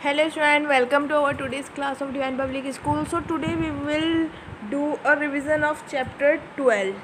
Hello student, welcome to our today's class of Divine Public School. So today we will do a revision of chapter 12.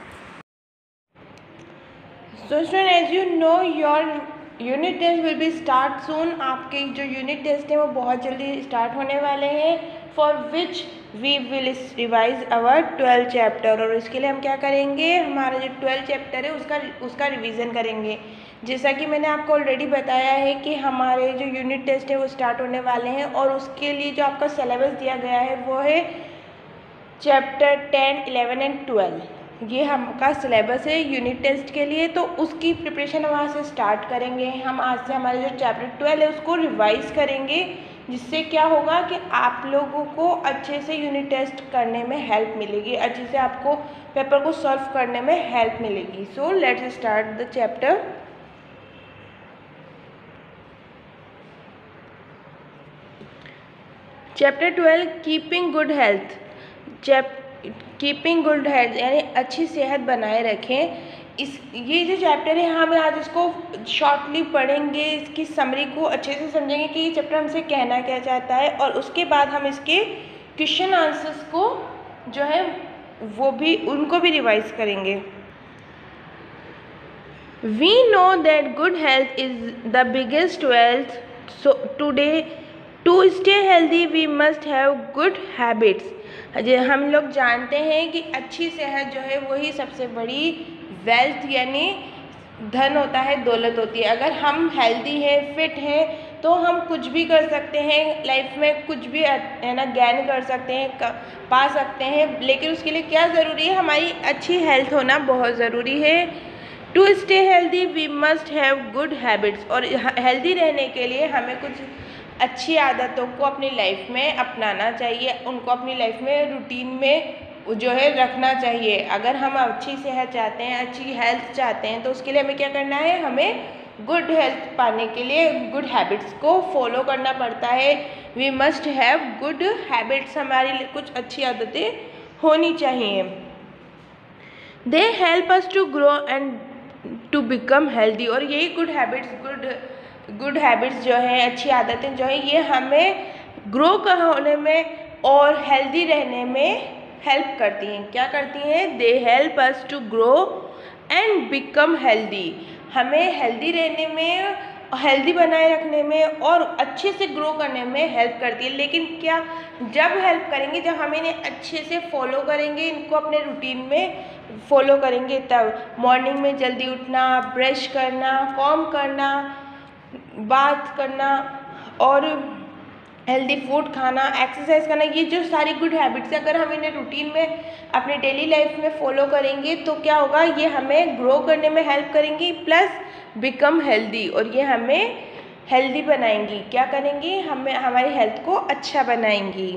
So student, as you know, your unit test will be start soon. आपके जो unit test है वो बहुत जल्दी start होने वाले हैं. For which we will revise our 12 chapter. और इसके लिए हम क्या करेंगे, हमारा जो 12 chapter है उसका रिवीजन करेंगे. जैसा कि मैंने आपको ऑलरेडी बताया है कि हमारे जो यूनिट टेस्ट है वो स्टार्ट होने वाले हैं और उसके लिए जो आपका सिलेबस दिया गया है वो है चैप्टर 10, 11 एंड 12. ये हमका सिलेबस है यूनिट टेस्ट के लिए, तो उसकी प्रिपरेशन हम वहाँ से स्टार्ट करेंगे. हम आज से हमारे जो चैप्टर 12 है उसको रिवाइज करेंगे, जिससे क्या होगा कि आप लोगों को अच्छे से यूनिट टेस्ट करने में हेल्प मिलेगी, अच्छे से आपको पेपर को सॉल्व करने में हेल्प मिलेगी. So let's start the chapter. Chapter 12 keeping good health. Keeping good health यानी अच्छी सेहत बनाए रखें. ये जो चैप्टर है हम आज इसको शॉर्टली पढ़ेंगे, इसकी समरी को अच्छे से समझेंगे कि ये चैप्टर हमसे कहना क्या चाहता है, और उसके बाद हम इसके क्वेश्चन आंसर्स को जो है उनको भी रिवाइज करेंगे. We know that good health is the biggest wealth. So today to stay healthy we must have good habits. हम लोग जानते हैं कि अच्छी सेहत जो है वही सबसे बड़ी वेल्थ यानी धन होता है, दौलत होती है. अगर हम हेल्दी हैं, फिट हैं, तो हम कुछ भी कर सकते हैं लाइफ में, कुछ भी है ना ज्ञान कर सकते हैं, पा सकते हैं. लेकिन उसके लिए क्या ज़रूरी है, हमारी अच्छी हेल्थ होना बहुत ज़रूरी है. To stay healthy we must have good habits. और हेल्दी रहने के लिए हमें कुछ अच्छी आदतों को अपनी लाइफ में अपनाना चाहिए, उनको अपनी लाइफ में रूटीन में जो है रखना चाहिए. अगर हम अच्छी सेहत चाहते हैं, अच्छी हेल्थ चाहते हैं, तो उसके लिए हमें क्या करना है, हमें गुड हेल्थ पाने के लिए गुड हैबिट्स को फॉलो करना पड़ता है. We must have good habits. हमारे लिए कुछ अच्छी आदतें होनी चाहिए. They help us to grow and to become healthy. और यही गुड हैबिट्स जो है, अच्छी आदतें जो है, ये हमें ग्रो होने में और हेल्दी रहने में हेल्प करती हैं. क्या करती हैं? They help us to grow and become healthy. हमें हेल्दी रहने में, हेल्दी बनाए रखने में और अच्छे से ग्रो करने में हेल्प करती है. लेकिन क्या जब हेल्प करेंगे, जब हम इन्हें अच्छे से फॉलो करेंगे, इनको अपने रूटीन में फॉलो करेंगे, तब मॉर्निंग में जल्दी उठना, ब्रश करना, कॉम्ब करना, बात करना और हेल्दी फूड खाना, एक्सरसाइज करना, ये जो सारी गुड हैबिट्स है, अगर हम इन्हें रूटीन में अपने डेली लाइफ में फॉलो करेंगे तो क्या होगा, ये हमें ग्रो करने में हेल्प करेंगी प्लस बिकम हेल्दी. और ये हमें हेल्दी बनाएंगी. क्या करेंगी, हमें हमारी हेल्थ को अच्छा बनाएंगी.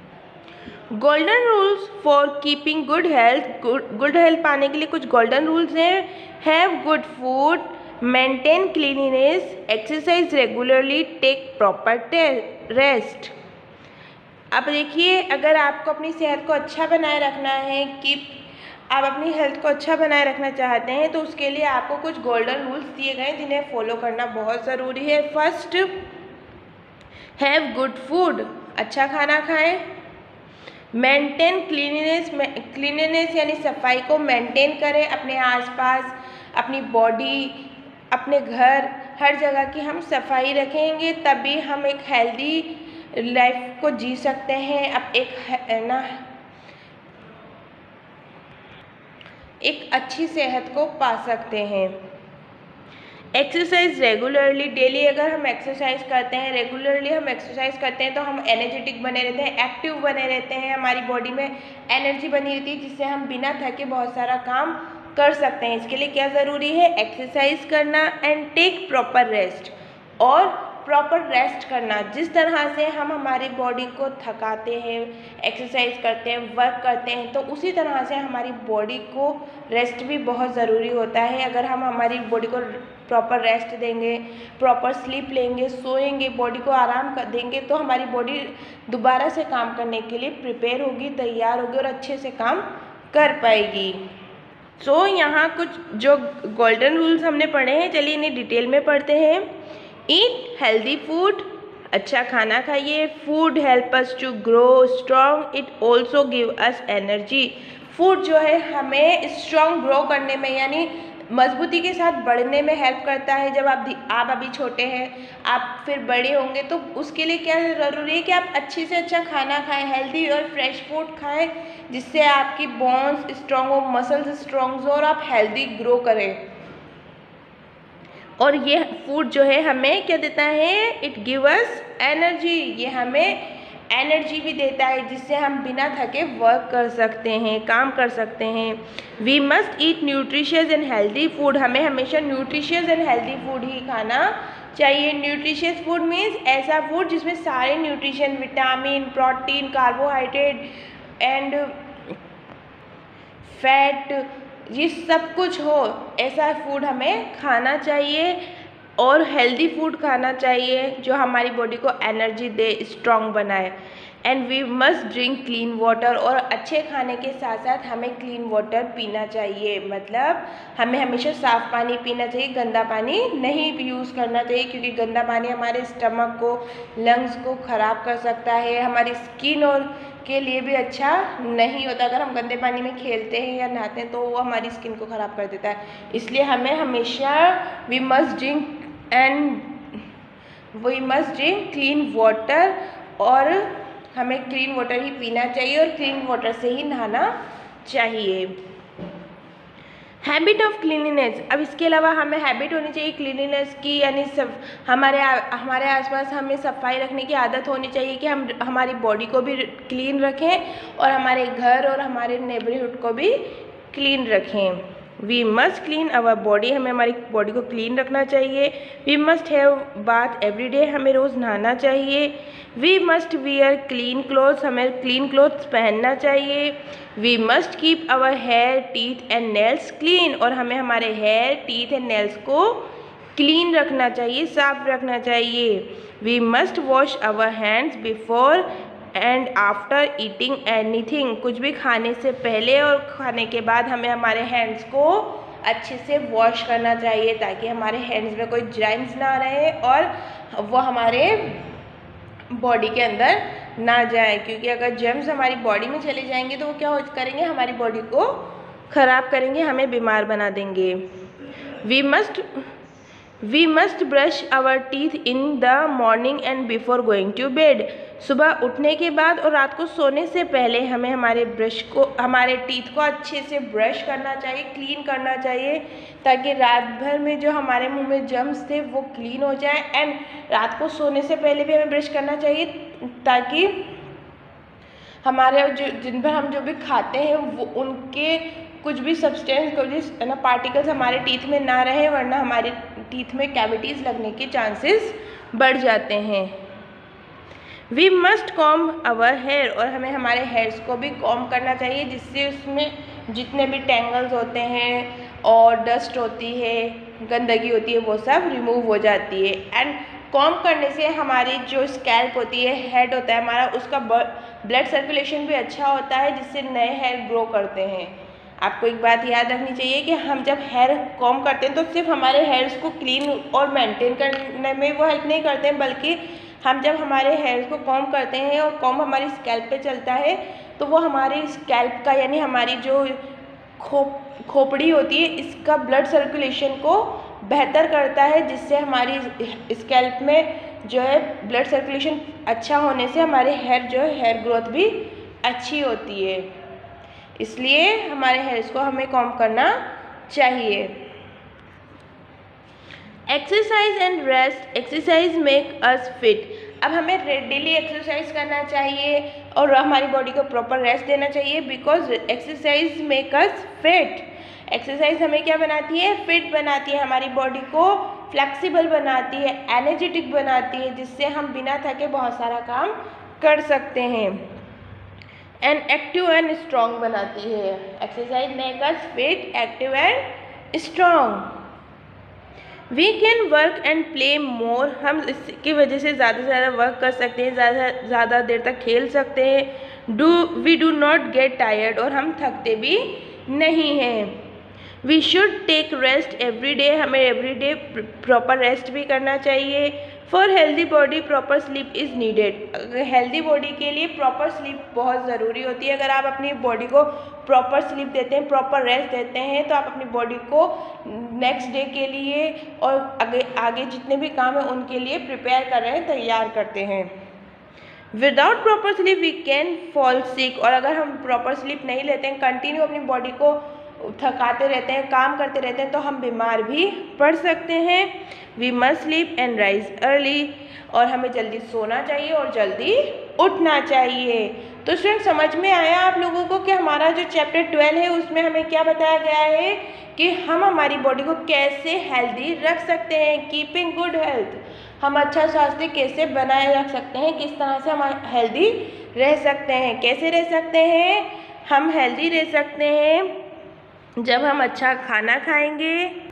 Golden rules for keeping good health. Good health पाने के लिए कुछ गोल्डन रूल्स हैं. Have good food, maintain cleanliness, exercise regularly, take proper rest. अब देखिए, अगर आपको अपनी सेहत को अच्छा बनाए रखना है, कि आप अपनी हेल्थ को अच्छा बनाए रखना चाहते हैं, तो उसके लिए आपको कुछ गोल्डन रूल्स दिए गए हैं जिन्हें फॉलो करना बहुत ज़रूरी है. First, have good food. अच्छा खाना खाएं. मेंटेन क्लीनिनेस यानी सफाई को मेंटेन करें. अपने आसपास, अपनी बॉडी, अपने घर, हर जगह की हम सफाई रखेंगे, तभी हम एक हेल्दी लाइफ को जी सकते हैं. अब एक अच्छी सेहत को पा सकते हैं. Exercise regularly. डेली अगर हम एक्सरसाइज करते हैं, रेगुलरली हम एक्सरसाइज करते हैं, तो हम एनर्जेटिक बने रहते हैं, एक्टिव बने रहते हैं, हमारी बॉडी में एनर्जी बनी रहती है, जिससे हम बिना थके बहुत सारा काम कर सकते हैं. इसके लिए क्या ज़रूरी है, एक्सरसाइज करना एंड टेक प्रॉपर रेस्ट. और प्रॉपर रेस्ट करना. जिस तरह से हम हमारी बॉडी को थकाते हैं, एक्सरसाइज करते हैं, वर्क करते हैं, तो उसी तरह से हमारी बॉडी को रेस्ट भी बहुत ज़रूरी होता है. अगर हम हमारी बॉडी को प्रॉपर रेस्ट देंगे, प्रॉपर स्लीप लेंगे, सोएंगे, बॉडी को आराम कर देंगे, तो हमारी बॉडी दोबारा से काम करने के लिए प्रिपेयर होगी, तैयार होगी और अच्छे से काम कर पाएगी. सो यहाँ कुछ जो गोल्डन रूल्स हमने पढ़े हैं, चलिए इन्हें डिटेल में पढ़ते हैं. ईट हेल्दी फूड, अच्छा खाना खाइए। Food help us to grow strong, it also give us energy. Food जो है हमें स्ट्रॉन्ग ग्रो करने में यानी मजबूती के साथ बढ़ने में हेल्प करता है। जब आप अभी छोटे हैं, आप फिर बड़े होंगे तो उसके लिए क्या ज़रूरी है कि आप अच्छे से अच्छा खाना खाएं, हेल्दी और फ्रेश फूड खाएं, जिससे आपकी बोन्स स्ट्रॉन्ग हो, मसल्स स्ट्रॉन्ग हो और आप हेल्दी ग्रो करें। और ये फूड जो है हमें क्या देता है, इट गिव अस एनर्जी, ये हमें एनर्जी भी देता है जिससे हम बिना थके वर्क कर सकते हैं, काम कर सकते हैं। We must eat nutritious and healthy food, हमें हमेशा न्यूट्रिशियस एंड हेल्दी फूड ही खाना चाहिए। न्यूट्रिशियस फूड मीन्स ऐसा फूड जिसमें सारे nutrition, vitamin, protein, carbohydrate and fat, ये सब कुछ हो, ऐसा फूड हमें खाना चाहिए। और हेल्दी फूड खाना चाहिए जो हमारी बॉडी को एनर्जी दे, स्ट्रॉन्ग बनाए। And we must drink clean water, और अच्छे खाने के साथ साथ हमें क्लीन वाटर पीना चाहिए, मतलब हमें हमेशा साफ़ पानी पीना चाहिए, गंदा पानी नहीं यूज़ करना चाहिए, क्योंकि गंदा पानी हमारे स्टमक को, लंग्स को ख़राब कर सकता है, हमारी स्किन और के लिए भी अच्छा नहीं होता। अगर हम गंदे पानी में खेलते हैं या नहाते हैं तो वो हमारी स्किन को ख़राब कर देता है। इसलिए हमें हमेशा we must drink clean water, और हमें क्लीन वाटर ही पीना चाहिए और क्लीन वाटर से ही नहाना चाहिए। हैबिट ऑफ क्लीनिनेस, अब इसके अलावा हमें हैबिट होनी चाहिए क्लीनिनेस की, यानी सब हमारे आसपास हमें सफाई रखने की आदत होनी चाहिए कि हम हमारी बॉडी को भी क्लीन रखें और हमारे घर और हमारे नेबरहुड को भी क्लीन रखें। We must clean our body, हमें हमारी बॉडी को क्लीन रखना चाहिए। We must have bath every day, हमें रोज़ नहाना चाहिए। We must wear clean clothes, हमें क्लीन क्लोथ्स पहनना चाहिए। We must keep our hair, teeth and nails clean, और हमें हमारे हेयर, टीथ एंड नेल्स को क्लीन रखना चाहिए, साफ रखना चाहिए। We must wash our hands before and after eating anything, कुछ भी खाने से पहले और खाने के बाद हमें हमारे हैंड्स को अच्छे से वॉश करना चाहिए, ताकि हमारे हैंड्स में कोई जर्म्स ना रहे और वो हमारे बॉडी के अंदर ना जाए, क्योंकि अगर जर्म्स हमारी बॉडी में चले जाएंगे तो वो क्या करेंगे, हमारी बॉडी को ख़राब करेंगे, हमें बीमार बना देंगे। We must brush our teeth in the morning and before going to bed, सुबह उठने के बाद और रात को सोने से पहले हमें हमारे टीथ को अच्छे से ब्रश करना चाहिए, क्लीन करना चाहिए, ताकि रात भर में जो हमारे मुंह में जर्म्स थे वो क्लीन हो जाए। एंड रात को सोने से पहले भी हमें ब्रश करना चाहिए, ताकि हमारे दिन भर हम जो भी खाते हैं वो उनके कुछ भी सब्सटेंस, कुछ भी पार्टिकल्स हमारे टीथ में ना रहे, वरना हमारे टीथ में कैविटीज़ लगने के चांसेस बढ़ जाते हैं। We must comb our hair, और हमें हमारे हेयर्स को भी कॉम्ब करना चाहिए, जिससे उसमें जितने भी टैंगल्स होते हैं और डस्ट होती है, गंदगी होती है, वो सब रिमूव हो जाती है। एंड कॉम्ब करने से हमारी जो स्कैल्प होती है, हेड होता है हमारा, उसका ब्लड सर्कुलेशन भी अच्छा होता है, जिससे नए हेयर ग्रो करते हैं। आपको एक बात याद रखनी चाहिए कि हम जब हेयर कॉम्ब करते हैं तो सिर्फ हमारे हेयर्स को क्लीन और मेंटेन करने में वो हेल्प नहीं करते हैं, बल्कि हम जब हमारे हेयर्स को कॉम्ब करते हैं और कॉम्ब हमारी स्कैल्प पे चलता है तो वो हमारी स्कैल्प का, यानी हमारी जो खोपड़ी होती है, इसका ब्लड सर्कुलेशन को बेहतर करता है, जिससे हमारी स्कैल्प में जो है ब्लड सर्कुलेशन अच्छा होने से हमारे हेयर ग्रोथ भी अच्छी होती है। इसलिए हमारे हेयर्स को हमें कॉम्ब करना चाहिए। Exercise and rest, exercise make us fit, अब हमें डेली एक्सरसाइज करना चाहिए और हमारी बॉडी को प्रॉपर रेस्ट देना चाहिए, because exercise make us fit. Exercise हमें क्या बनाती है, फिट बनाती है, हमारी बॉडी को फ्लेक्सिबल बनाती है, एनर्जेटिक बनाती है, जिससे हम बिना थके बहुत सारा काम कर सकते हैं। एंड एक्टिव एंड स्ट्रॉन्ग बनाती है। Exercise make us fit, active and strong. We can work and play more, हम इसकी वजह से ज़्यादा से ज़्यादा वर्क कर सकते हैं, ज़्यादा देर तक खेल सकते हैं। We do not get tired, और हम थकते भी नहीं हैं। We should take rest every day, हमें एवरी डे प्रॉपर रेस्ट भी करना चाहिए। For healthy body proper sleep is needed. Healthy body के लिए प्रॉपर स्लीप बहुत ज़रूरी होती है। अगर आप अपनी बॉडी को प्रॉपर स्लीप देते हैं, प्रॉपर रेस्ट देते हैं, तो आप अपनी बॉडी को नेक्स्ट डे के लिए और आगे जितने भी काम हैं उनके लिए प्रिपेयर कर रहे हैं, तैयार करते हैं। Without proper sleep we can fall sick. और अगर हम प्रॉपर स्लीप नहीं लेते हैं, कंटिन्यू अपनी बॉडी को थकाते रहते हैं, काम करते रहते हैं, तो हम बीमार भी पड़ सकते हैं। We must sleep and rise early. और हमें जल्दी सोना चाहिए और जल्दी उठना चाहिए। तो स्टूडेंट, समझ में आया आप लोगों को कि हमारा जो चैप्टर 12 है उसमें हमें क्या बताया गया है कि हम हमारी बॉडी को कैसे हेल्दी रख सकते हैं। कीपिंग गुड हेल्थ, हम अच्छा स्वास्थ्य कैसे बनाए रख सकते हैं, किस तरह से हम हेल्दी रह सकते हैं। कैसे रह सकते हैं हम हेल्दी रह सकते हैं? जब हम अच्छा खाना खाएंगे,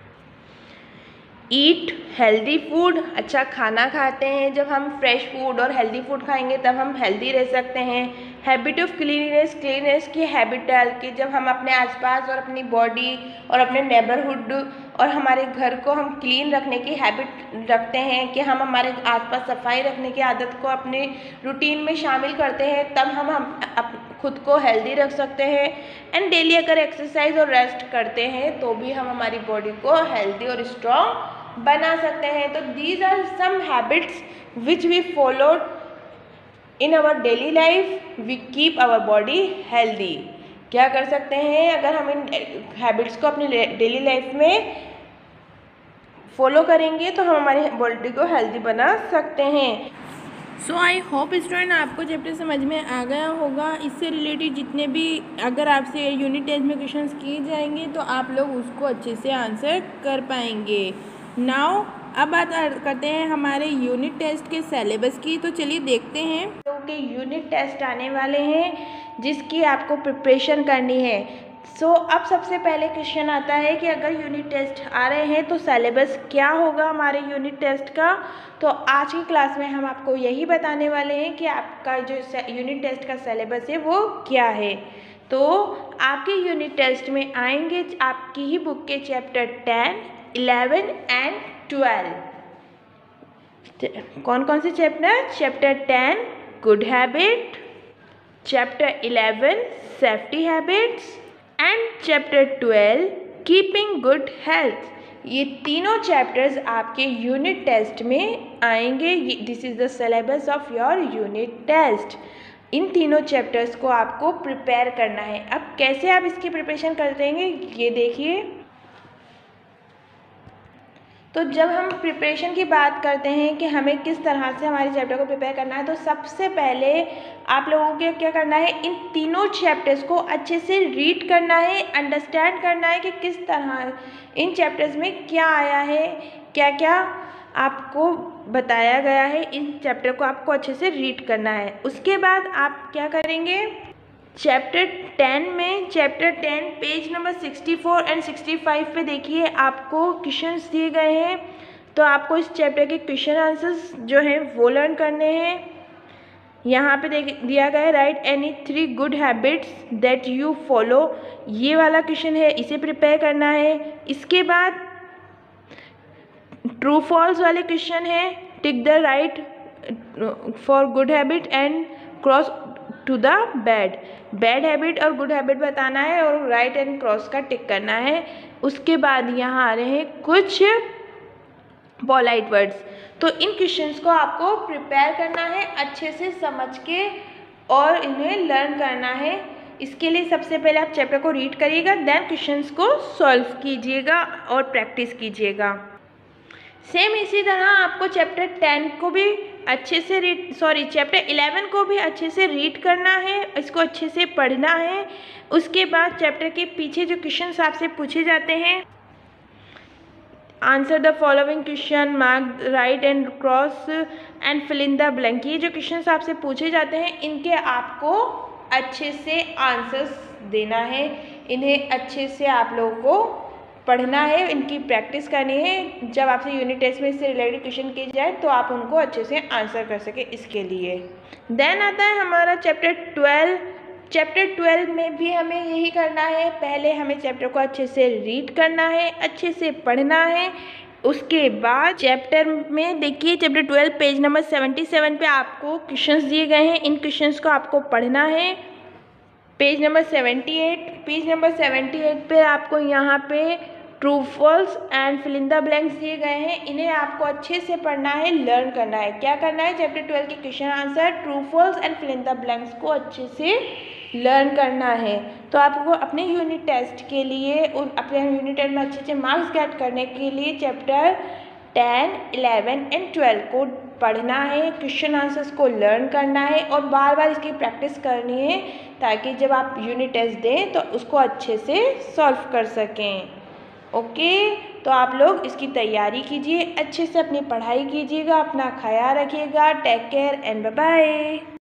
ईट हेल्दी फूड, अच्छा खाना खाते हैं, जब हम फ्रेश फूड और हेल्दी फूड खाएंगे तब हम हेल्दी रह सकते हैं। हैबिट ऑफ क्लीननेस, क्लीननेस की हैबिट डाल के जब हम अपने आसपास और अपनी बॉडी और अपने नेबरहुड और हमारे घर को हम क्लीन रखने की हैबिट रखते हैं, कि हम हमारे आसपास सफाई रखने की आदत को अपने रूटीन में शामिल करते हैं, तब हम खुद को हेल्दी रख सकते हैं। एंड डेली अगर एक्सरसाइज और रेस्ट करते हैं तो भी हम हमारी बॉडी को हेल्दी और स्ट्रॉन्ग बना सकते हैं। तो these are some habits which we followed in our daily life, we keep our body healthy. क्या कर सकते हैं अगर हम इन हैबिट्स को अपनी डेली लाइफ में फॉलो करेंगे तो हम हमारी बॉडी को हेल्दी बना सकते हैं। सो आई होप स्टूडेंट आपको चैप्टर समझ में आ गया होगा। इससे रिलेटेड जितने भी अगर आपसे यूनिट टेस्ट में क्वेश्चंस किए जाएंगे तो आप लोग उसको अच्छे से आंसर कर पाएंगे। नाउ अब बात करते हैं हमारे यूनिट टेस्ट के सिलेबस की। तो चलिए देखते हैं कि यूनिट टेस्ट आने वाले हैं जिसकी आपको प्रिपरेशन करनी है। अब सबसे पहले क्वेश्चन आता है कि अगर यूनिट टेस्ट आ रहे हैं तो सिलेबस क्या होगा हमारे यूनिट टेस्ट का। तो आज की क्लास में हम आपको यही बताने वाले हैं कि आपका जो यूनिट टेस्ट का सिलेबस है वो क्या है। तो आपके यूनिट टेस्ट में आएंगे आपकी ही बुक के चैप्टर 10, 11 एंड 12। कौन कौन से chapter? Chapter 10 good habit, chapter 11 safety habits and chapter 12 keeping good health. ये तीनों चैप्टर्स आपके यूनिट टेस्ट में आएंगे। This is the syllabus of your unit test. इन तीनों चैप्टर्स को आपको प्रिपेयर करना है। अब कैसे आप इसकी प्रिपरेशन कर देंगे ये देखिए। तो जब हम प्रिपरेशन की बात करते हैं कि हमें किस तरह से हमारे चैप्टर को प्रिपेयर करना है, तो सबसे पहले आप लोगों को क्या करना है, इन तीनों चैप्टर्स को अच्छे से रीड करना है, अंडरस्टैंड करना है कि किस तरह इन चैप्टर्स में क्या आया है, क्या क्या आपको बताया गया है। इन चैप्टर को आपको अच्छे से रीड करना है। उसके बाद आप क्या करेंगे, चैप्टर 10 में चैप्टर 10 पेज नंबर 64 एंड 65 पे देखिए आपको क्वेश्चंस दिए गए हैं। तो आपको इस चैप्टर के क्वेश्चन आंसर्स जो हैं वो लर्न करने हैं। यहाँ पे दिया गया है write any 3 good habits that you follow, ये वाला क्वेश्चन है, इसे प्रिपेयर करना है। इसके बाद ट्रू फॉल्स वाले क्वेश्चन है, tick the right for good habit and cross to the bad habit और गुड हैबिट बताना है और राइट एंड क्रॉस का टिक करना है। उसके बाद यहाँ आ रहे हैं कुछ पोलाइट वर्ड्स। तो इन क्वेश्चंस को आपको प्रिपेयर करना है, अच्छे से समझ के और इन्हें लर्न करना है। इसके लिए सबसे पहले आप चैप्टर को रीड करिएगा, देन क्वेश्चंस को सॉल्व कीजिएगा और प्रैक्टिस कीजिएगा। सेम इसी तरह आपको चैप्टर 10 को भी अच्छे से चैप्टर 11 को भी अच्छे से रीड करना है, इसको अच्छे से पढ़ना है। उसके बाद चैप्टर के पीछे जो क्वेश्चंस आपसे पूछे जाते हैं, answer the following question, mark right and cross and fill in the blank, ये जो क्वेश्चंस आपसे पूछे जाते हैं इनके आपको अच्छे से आंसर्स देना है। इन्हें अच्छे से आप लोगों को पढ़ना है, इनकी प्रैक्टिस करनी है। जब आपसे यूनिट टेस्ट में इससे रिलेटेड क्वेश्चन किए जाए तो आप उनको अच्छे से आंसर कर सके। इसके लिए देन आता है हमारा चैप्टर 12। चैप्टर 12 में भी हमें यही करना है, पहले हमें चैप्टर को अच्छे से रीड करना है, अच्छे से पढ़ना है, उसके बाद चैप्टर में देखिए चैप्टर 12 पेज नंबर 77 पे आपको क्वेश्चंस दिए गए हैं। इन क्वेश्चंस को आपको पढ़ना है। पेज नंबर 78 पे आपको यहाँ पे true false and fill in the blanks दिए गए हैं। इन्हें आपको अच्छे से पढ़ना है, लर्न करना है। क्या करना है? चैप्टर 12 के question answer, true false and fill in the blanks को अच्छे से लर्न करना है। तो आपको अपने यूनिट टेस्ट के लिए और अपने यूनिट टेस्ट में अच्छे अच्छे मार्क्स गेट करने के लिए चैप्टर 10, 11 एंड 12 को पढ़ना है, क्वेश्चन आंसर्स को लर्न करना है और बार बार इसकी प्रैक्टिस करनी है, ताकि जब आप यूनिट टेस्ट दें तो उसको अच्छे से सॉल्व कर सकें। ओके, तो आप लोग इसकी तैयारी कीजिए, अच्छे से अपनी पढ़ाई कीजिएगा, अपना ख्याल रखिएगा। Take care and bye bye.